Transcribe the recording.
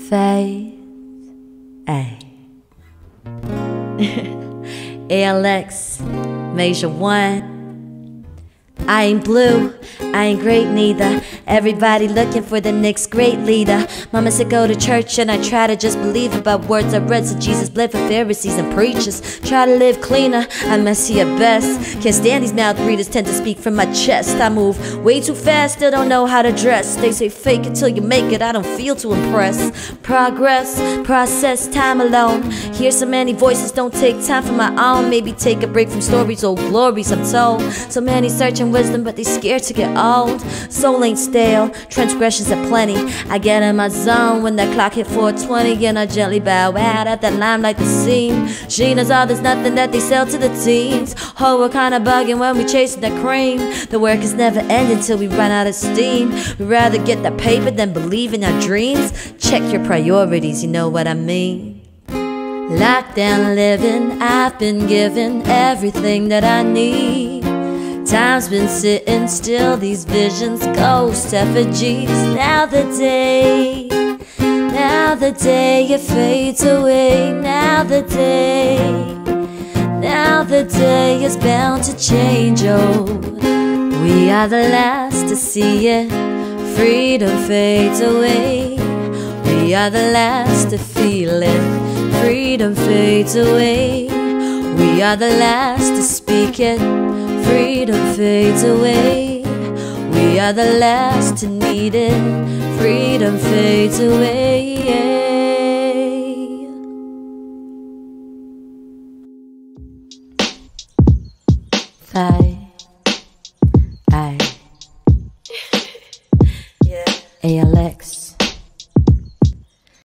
Faith, A. ALX, Major 1. I ain't blue, I ain't great neither. Everybody looking for the next great leader. Mama said go to church and I try to just believe about words I read. So Jesus bled for Pharisees and preachers. Try to live cleaner, I'm messy at best. Can't stand these mouth breathers, tend to speak from my chest. I move way too fast, still don't know how to dress. They say fake it till you make it, I don't feel too impressed. Progress, process, time alone. Hear so many voices, don't take time for my own. Maybe take a break from stories, old glories I'm told. So many searching wisdom, but they scared to get old. Soul ain't stale, transgressions are plenty. I get in my zone when that clock hit 4:20, and I gently bow out at that limelight the scene. Gina's all, there's nothing that they sell to the teens. Oh, we're kinda bugging when we chasing that cream. The work is never ending till we run out of steam. We'd rather get that paper than believe in our dreams. Check your priorities, you know what I mean. Lockdown living, I've been given everything that I need. Time's been sitting still, these visions, ghost effigies. Now the day it fades away. Now the day is bound to change. Oh, we are the last to see it. Freedom fades away. We are the last to feel it. Freedom fades away. We are the last to speak it. Freedom fades away. We are the last to need it. Freedom fades away. I ALX.